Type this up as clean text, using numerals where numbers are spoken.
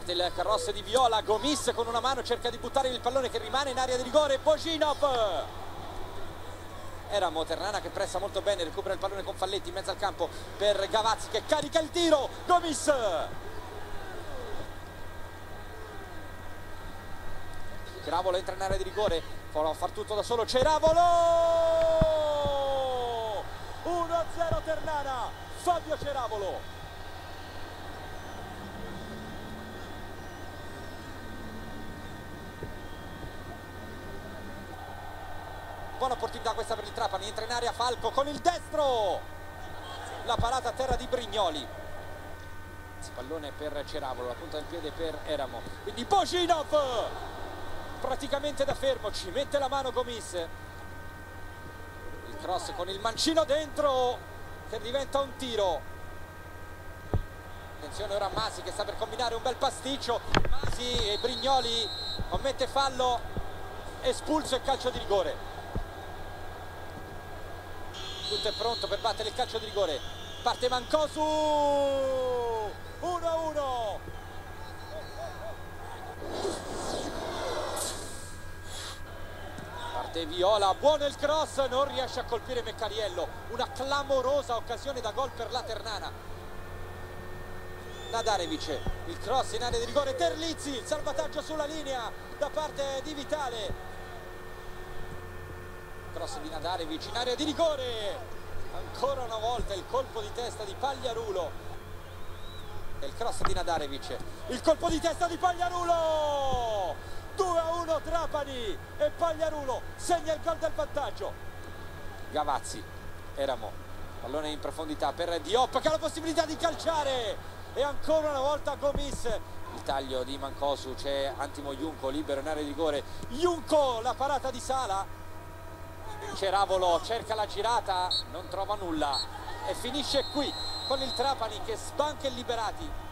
Parte il cross di Viola, Gomis con una mano cerca di buttare il pallone che rimane in area di rigore, Boginov. Eramo, Ternana che pressa molto bene, recupera il pallone con Falletti in mezzo al campo per Gavazzi che carica il tiro, Gomis. Ceravolo entra in area di rigore, prova a far tutto da solo, Ceravolo! 1-0 Ternana, Fabio Ceravolo. Buona opportunità questa per il Trapani, entra in area Falco con il destro, la parata a terra di Brignoli, pallone per Ceravolo, la punta del piede per Eramo, quindi Boginov praticamente da fermo, ci mette la mano Gomis, il cross con il mancino dentro che diventa un tiro. Attenzione ora Masi che sta per combinare un bel pasticcio, Masi e Brignoli commette fallo, espulso e calcio di rigore. Tutto è pronto per battere il calcio di rigore, parte Mancosu, 1-1. Parte Viola, buono il cross, non riesce a colpire Meccariello, una clamorosa occasione da gol per la Ternana. Nadarevic, il cross in area di rigore, Terlizzi, il salvataggio sulla linea da parte di Vitale. Cross di Nadarevic in area di rigore, ancora una volta il colpo di testa di Pagliarulo, il cross di Nadarevic, il colpo di testa di Pagliarulo, 2-1 Trapani e Pagliarulo segna il gol del vantaggio. Gavazzi, Eramo, pallone in profondità per Diop che ha la possibilità di calciare e ancora una volta Gomis, il taglio di Mancosu, c'è Antimo Junco libero in area di rigore, Junco, la parata di Sala, Ceravolo cerca la girata, non trova nulla e finisce qui con il Trapani che sbanca il Liberati.